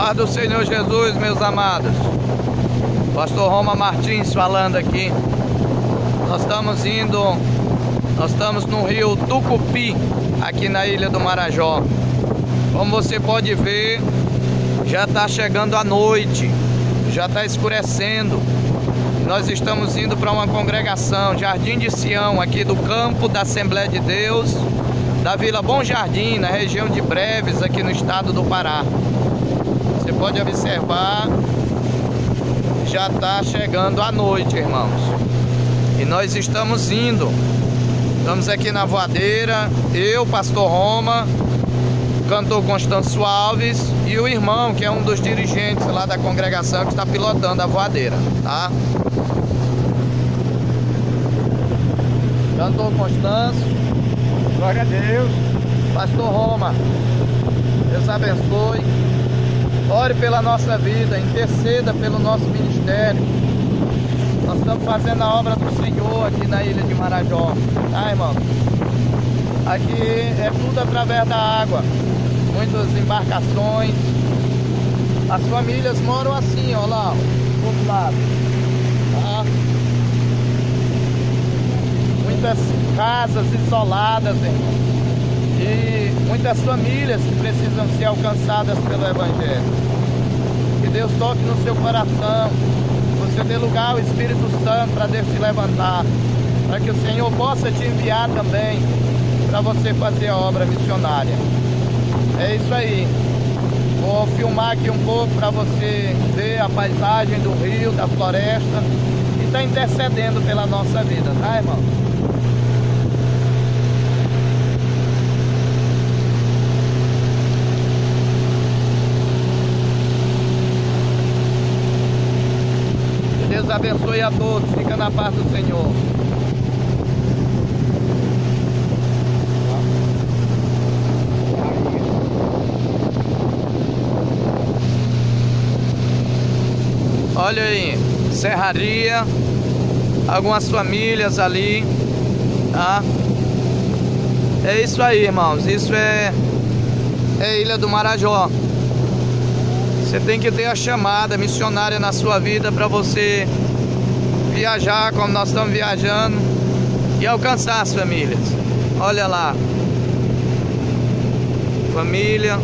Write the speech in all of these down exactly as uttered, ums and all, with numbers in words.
Paz do Senhor Jesus, meus amados. Pastor Roma Martins falando aqui. Nós estamos indo, nós estamos no rio Tucupi, aqui na Ilha do Marajó. Como você pode ver, já está chegando a noite, já está escurecendo. Nós estamos indo para uma congregação, Jardim de Sião, aqui do campo da Assembleia de Deus, da Vila Bom Jardim, na região de Breves, aqui no estado do Pará. Você pode observar, já está chegando a noite, irmãos. E nós estamos indo. Estamos aqui na voadeira, eu, Pastor Roma, o cantor Constâncio Alves e o irmão, que é um dos dirigentes lá da congregação, que está pilotando a voadeira, tá? Cantor Constâncio, glória a Deus. Pastor Roma, Deus abençoe. Ore pela nossa vida, interceda pelo nosso ministério. Nós estamos fazendo a obra do Senhor aqui na Ilha de Marajó, tá, irmão? Aqui é tudo através da água, muitas embarcações. As famílias moram assim, ó lá, do outro lado, tá? Muitas casas isoladas, irmão. E muitas famílias que precisam ser alcançadas pelo Evangelho. Que Deus toque no seu coração. Você dê lugar ao Espírito Santo para Deus te levantar, para que o Senhor possa te enviar também para você fazer a obra missionária. É isso aí. Vou filmar aqui um pouco para você ver a paisagem do rio, da floresta, e está intercedendo pela nossa vida, tá, irmão? Deus abençoe a todos. Fica na paz do Senhor. Olha aí, serraria, algumas famílias ali, tá? É isso aí, irmãos. Isso é, é Ilha do Marajó. Você tem que ter a chamada missionária na sua vida para você viajar como nós estamos viajando e alcançar as famílias. Olha lá, família.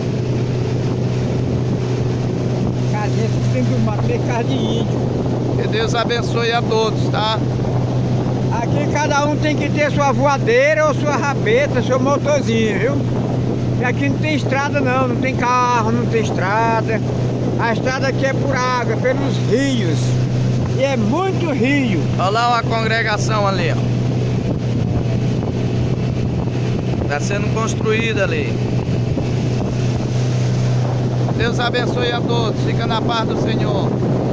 Casinha que tem que bater casa de índio. Que Deus abençoe a todos, tá? Aqui cada um tem que ter sua voadeira ou sua rabeta, seu motorzinho, viu? E aqui não tem estrada não, não tem carro, não tem estrada. A estrada aqui é por água, pelos rios. E é muito rio. Olha lá uma congregação ali, ó. Está sendo construída ali. Deus abençoe a todos. Fica na paz do Senhor.